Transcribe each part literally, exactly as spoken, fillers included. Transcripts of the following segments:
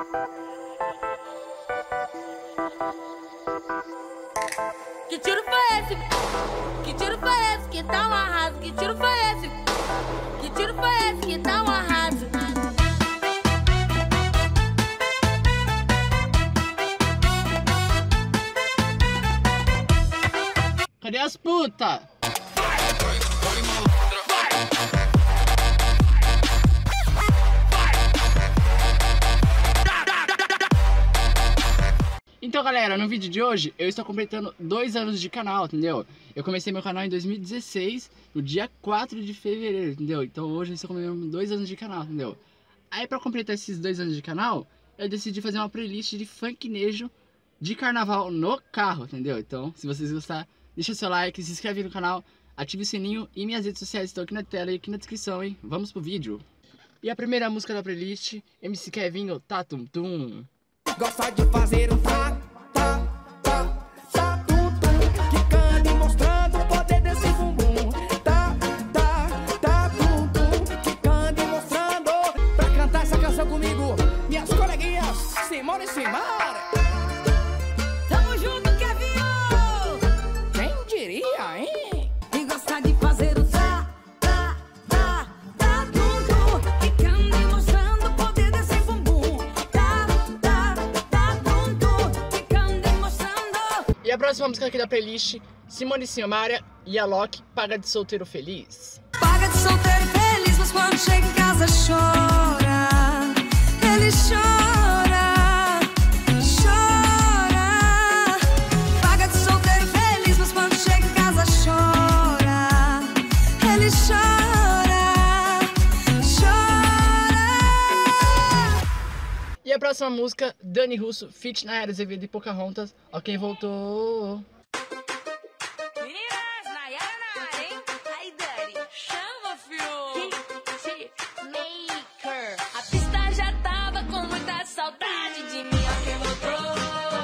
Que tiro foi esse? Que tiro foi esse? Que tá um arraso. Que tiro foi esse? Que tiro foi esse? Que tá um arraso. Cadê as putas? Então galera, no vídeo de hoje eu estou completando dois anos de canal, entendeu? Eu comecei meu canal em dois mil e dezesseis, no dia quatro de fevereiro, entendeu? Então hoje eu estou comemorando dois anos de canal, entendeu? Aí pra completar esses dois anos de canal, eu decidi fazer uma playlist de funknejo de carnaval no carro, entendeu? Então, se vocês gostarem, deixa seu like, se inscreve no canal, ative o sininho e minhas redes sociais estão aqui na tela e aqui na descrição, hein? Vamos pro vídeo. E a primeira música da playlist, M C Kevinho, Tá Tum Tum. Gosta de fazer um tá, tá, tá, tá, tum, tum, quicando e mostrando o poder desse bumbum. Tá, tá, tá, tum, tum, quicando e mostrando. Pra cantar essa canção comigo, minhas coleguinhas, Simone e Simara. Tamo junto, Kevinho! Quem diria, hein? E gosta de fazer o tá, tá, tá, tá, tum, tum, quicando e mostrando o poder desse bumbum. Tá, tá, tá, tum, tum, quicando e mostrando. E a próxima música aqui da playlist, Simone e Simara e Alok, Paga de Solteiro Feliz. Paga de solteiro feliz, mas quando chega em casa chora. Ele chora, chora. Paga de solteiro feliz, mas quando chega em casa chora. Ele chora, chora. E a próxima música, Dani Russo, feat Nayara Azevedo e Pocahontas, Ó Quem Voltou. Meninas, Nayara na área, hein? Aí, Dani, chama, fio. Hitmaker. A pista já tava com muita saudade de mim. Ó quem voltou.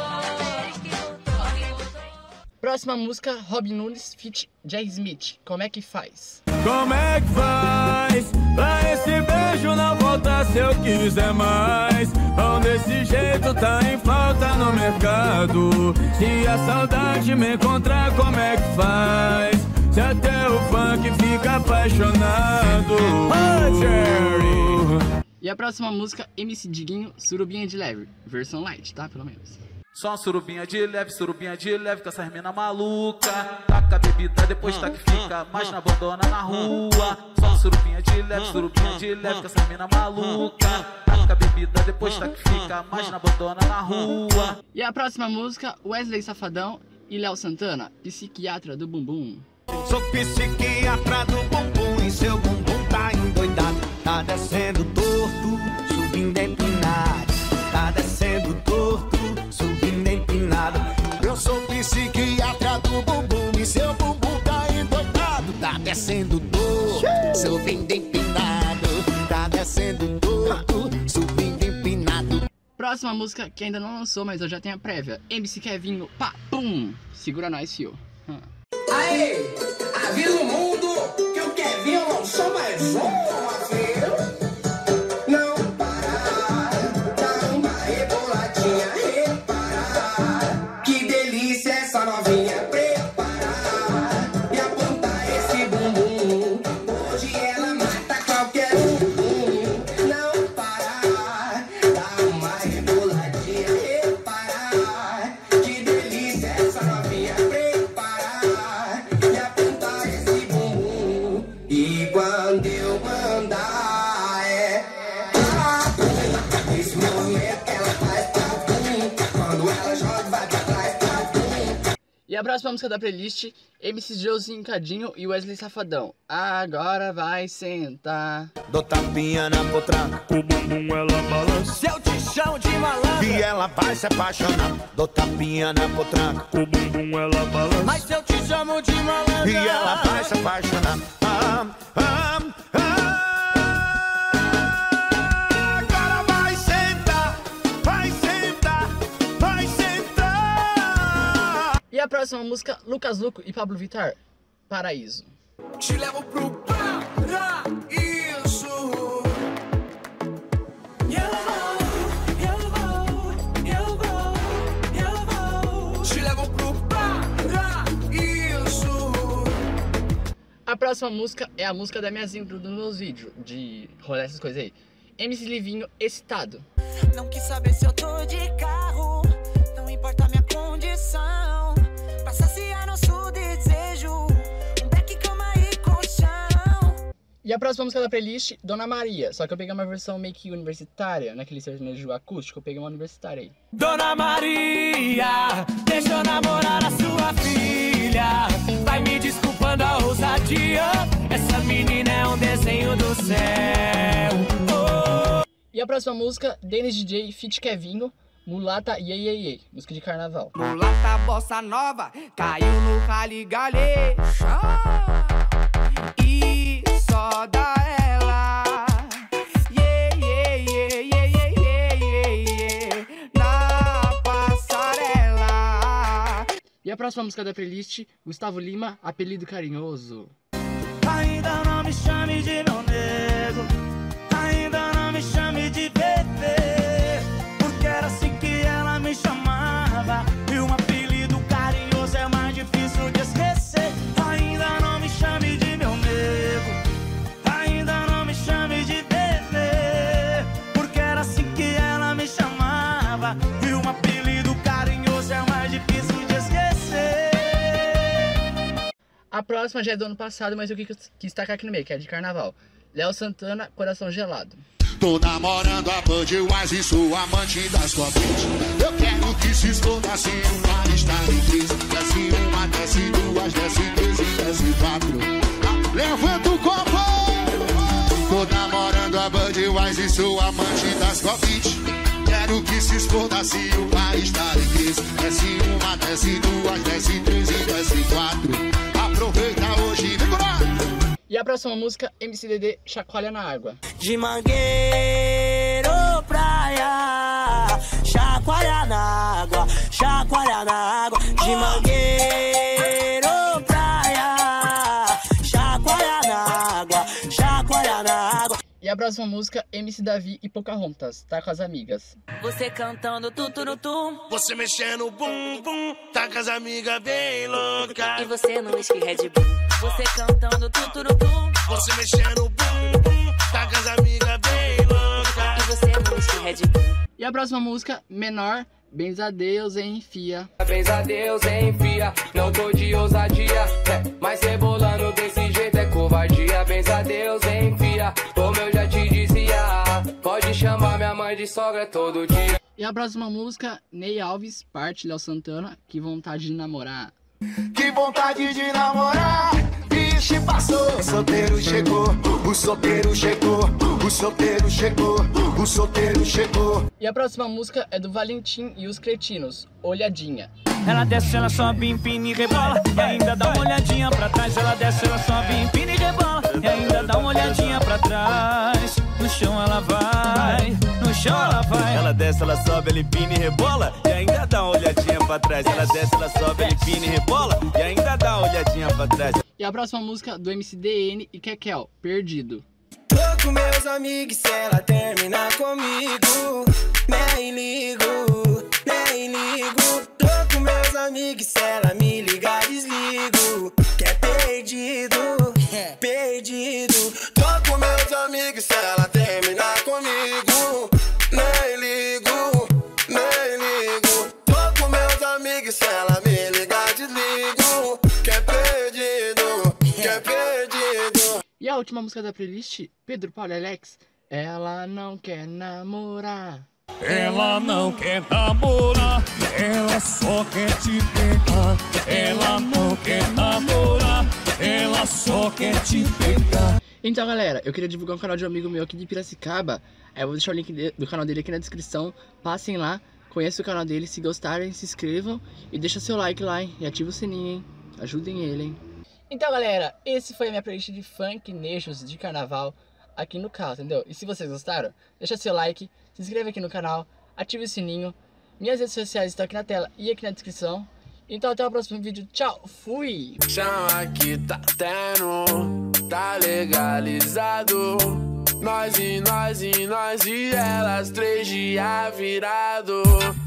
Quem voltou, quem voltou. Próxima música, Robin Nunes, feat Jay Smith, Como É Que Faz. Como é que faz pra esse beijo não voltar se eu quiser mais? Pão desse jeito tá em falta no mercado. Se a saudade me encontrar, como é que faz? Se até o funk fica apaixonado. Oh, Jerry. E a próxima música, M C Diguinho, Surubinha de Leve, versão light, tá? Pelo menos. Só uma surubinha de leve, surubinha de leve, com essas mina maluca. Taca a bebida, depois tá que fica, mas não abandona na rua. Só uma surubinha de leve, surubinha de leve, com essas mina maluca. Taca a bebida, depois tá que fica, mas não abandona na rua. E a próxima música, Wesley Safadão e Léo Santana, Psiquiatra do Bumbum. Sou psiquiatra do bumbum e seu bumbum tá endoidado. Tá descendo torto, subindo empinado. Tá descendo torto, subindo empinado. Eu sou psiquiatra do bumbum e seu bumbum tá endoidado. Tá descendo torto, subindo empinado. Tá descendo torto, subindo empinado. Próxima música que ainda não lançou, mas eu já tenho a prévia, M C Kevinho, pá, pum, segura nós, fio. Hum. Aê, avisa o mundo que o Kevinho não sou mais um, filho. Não parar, dá uma reboladinha, reparar. Que delícia essa novinha, preparar e apontar esse bumbum. Hoje ela mata qualquer um. Não parar, dá uma reboladinha, reparar. Que delícia essa novinha, preparar e apontar esse bumbum. E quando eu mandar, é pá, esse movimento que ela faz, pá, quando ela joga, vai pra trás, pá. E a próxima música da playlist, M C Josinho Cadinho e Wesley Safadão, Agora Vai Sentar. Dou tapinha na potranca, O bumbum ela balança, Se eu te chamo de malandro, e ela vai se apaixonar. Dou tapinha na potranca, o bumbum ela balança. mas se eu te chamo de malandro, e ela vai se apaixonar. Ah, ah, ah. Agora vai sentar, vai sentar, vai sentar. E a próxima música, Lucas Luco e Pablo Vittar, Paraíso. te levo pro paraíso. Eu vou, eu vou próxima música é a música da minha intro dos meus vídeos, de rolar essas coisas aí. M C Livinho, Excitado. Não quis saber se eu tô de carro, não importa a minha condição. Pra saciar nosso desejo, um beck, cama e colchão. E a próxima música da playlist, Dona Maria. Só que eu peguei uma versão meio que universitária, naquele sertanejo acústico, eu peguei uma universitária aí. Dona Maria, deixa eu namorar a sua filha. Vai me desculpando a ousadia, essa menina é um desenho do céu. Oh. E a próxima música, Dennis D J, feat. Kevinho, Mulata Iê Iê Iê, música de carnaval. Mulata bossa nova, caiu no raligalê. E só dá ela. Yeah, yeah, yeah, yeah, yeah, yeah, yeah, na passarela. E a próxima música da playlist, Gustavo Lima, Apelido Carinhoso. Ainda não me chame de meu nego, ainda não me chame de bebê, porque era assim que ela me chamava, e um apelido carinhoso é mais difícil de esquecer. Ainda não me chame de meu nego, ainda não me chame de bebê, porque era assim que ela me chamava, e um apelido carinhoso é mais difícil de esquecer. A próxima já é do ano passado, mas eu quis destacar aqui no meio, que é de carnaval. Léo Santana, Coração Gelado. Tô namorando a Budweiser e sou amante das copinhas. Eu quero que se exploda assim, uma lista de três. Desce uma, desce duas, desce três e desce quatro. Levanta o copo! Tô namorando a Budweiser e sou amante das copinhas. Quero que se exploda assim, uma lista de três. Desce uma, desce duas, desce três e desce quatro. Aproveita hoje, vem corar! E a próxima música, M C D D, Chacoalha na Água. De mangueiro, praia, chacoalha na água, chacoalha na água. De mangueiro, praia, chacoalha na água, chacoalha na água. E a próxima música, M C Davi e Pocahontas, tá com as amigas. Você cantando tuturutum, Você mexendo o bum bum, tá com as amigas bem louca. e você no whisky Red Bull. Você cantando tuturutum, Você mexendo o bum bum, tá com as amigas bem louca. e você no whisky Red Bull. E a próxima música, Menor, Benza a Deus, enfia. Parabéns a Deus, enfia, não tô de ousadia, é, mas rebolando desse jeito é covardia. Benza a Deus, enfia, como eu já te dizia, pode chamar minha mãe de sogra todo dia. E a próxima música, Ney Alves, parte Léo Santana, Que Vontade de Namorar. Que vontade de namorar, vixe passou. O solteiro chegou, o solteiro chegou, o solteiro chegou, o solteiro chegou. E a próxima música é do Valentim e os Cretinos, Olhadinha. Ela desce, ela sobe, empina e rebola, e ainda dá uma olhadinha pra trás. Ela desce, ela sobe, empina e rebola, e ainda dá uma olhadinha pra trás. No chão ela vai, no chão ela vai. Ela desce, ela sobe, ela empina e rebola, e ainda dá uma olhadinha pra trás. Ela desce, ela sobe, ela empina e rebola, e ainda dá uma olhadinha pra trás. E a próxima música do M C D N e Kekel, Perdido. Tô com meus amigos, se ela terminar comigo, nem ligo, nem ligo. Tô com meus amigos, se ela me ligar, desligo. Que é perdido, perdido. Tô com meus amigos, se ela terminar comigo, nem ligo, nem ligo. Tô com meus amigos, se ela me ligar, desligo. Que é perdido, que é perdido. E a última música da playlist, Pedro Paulo e Alex, Ela Não Quer Namorar. Ela não quer namorar, ela só quer te pegar. Ela não quer namorar, ela só quer te pegar. Então galera, eu queria divulgar um canal de um amigo meu aqui de Piracicaba. Aí eu vou deixar o link de- do canal dele aqui na descrição. Passem lá, conheçam o canal dele, se gostarem, se inscrevam e deixa seu like lá, hein? E ativa o sininho, hein? Ajudem ele, hein? Então galera, esse foi a minha playlist de funk, neixos de carnaval aqui no canal, entendeu? E se vocês gostaram, deixa seu like, se inscreve aqui no canal, ative o sininho. Minhas redes sociais estão aqui na tela e aqui na descrição. Então até o próximo vídeo, tchau, fui! Chama que tá tendo, tá legalizado. Nós e nós e nós e elas, três dias virado.